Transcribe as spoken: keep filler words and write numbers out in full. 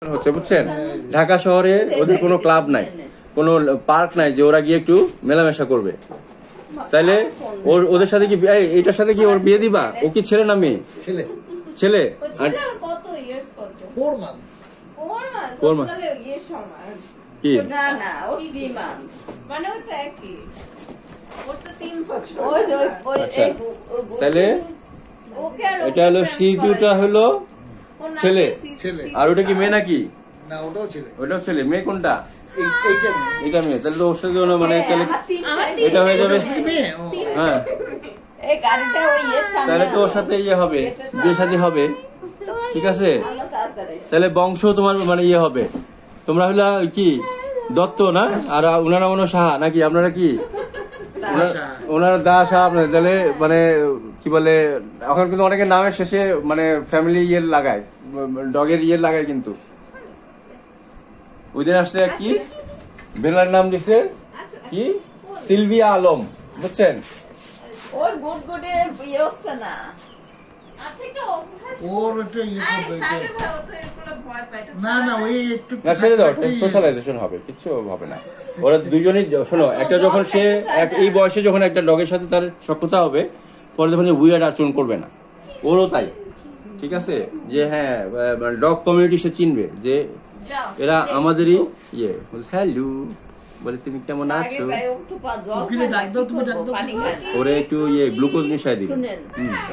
হচ্ছে বুঝছেন, ঢাকা শহরে ওদের কোনো ক্লাব নাই, কোনো পার্ক নাই যে ওরা গিয়ে একটু মেলামেশা করবে। তাইলে ওর ওদের সাথে কি এইটার সাথে কি ওর বিয়ে দিবা? ও কি ছেলে না মেয়ে? ছেলে। ছেলে। কত ইয়ার্স করতে? four months four months four months তাহলে ইয়ে সময় কি না না ও three months মানে ওই তো একই ওর তো তিন বছর ওই ওই ওই তাহলে এটা হলো সিজুটা হলো ছেলে আর ওটা কি মেয়ে নাকি? না ওটাও ছেলে। ওটাও ছেলে। মেয়ে কোনটা? এইটা এটা মেয়ে। তাহলে তো ওর সাথে মানে তাহলে এটা হয়ে যাবে। হ্যাঁ এই গাড়িটা ওই এর সামনে তাহলে তো ওর সাথে ইয়ে হবে, বিয়ে শাদী হবে। ঠিক আছে, তাহলে বংশ তোমার মানে ইয়ে হবে। তোমরা হলো কি দত্ত না? আর ওনারা মনে সাহা নাকি? আপনারা কি ওনারা দা সাহা? আপনার তাহলে মানে কি বলে এখন কিন্তু অনেকে নামের শেষে মানে ফ্যামিলি ইয়ে লাগায়, ডগের ইয়ে লাগায়। কিন্তু ওই দিন আসছে কি বেলার নাম দিছে কি সিলভিয়া আলম, বুঝছেন? ওর গুড গুডে ইয়ে হচ্ছে না। আচ্ছা একটু ওর একটু ইয়ে করবে না না ওই একটু না ছেড়ে দাও, সোশ্যালাইজেশন হবে, কিছু হবে না। ওরা দুজনেই শোনো, একটা যখন সে এই বয়সে যখন একটা ডগের সাথে তার সখ্যতা হবে, পরে যখন উইয়ার্ড আচরণ করবে না। ওরও তাই, ঠিক আছে? যে হ্যাঁ ডগ কমিউনিটি সে চিনবে যে এরা আমাদেরই ইয়ে। হ্যালো বলে তুমি কেমন আছো? ওরে একটু ইয়ে গ্লুকোজ মিশাই দিবে।